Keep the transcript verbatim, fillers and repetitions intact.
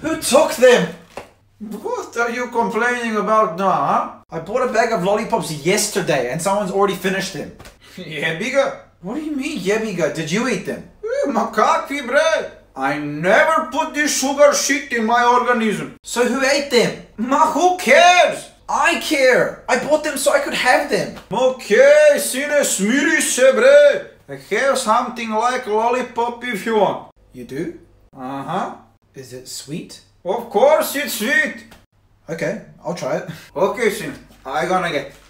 Who took them? What are you complaining about now, huh? I bought a bag of lollipops yesterday and someone's already finished them. Jebiga. What do you mean, jebiga? Did you eat them? Ma kakvi bre? I never put this sugar shit in my organism. So who ate them? Ma who cares? I care. I bought them so I could have them. Okay, sine smiri se bre. I have something like lollipop if you want. You do? Uh-huh. Is it sweet? Of course it's sweet. Okay, I'll try it. Okay, sin. I gonna get.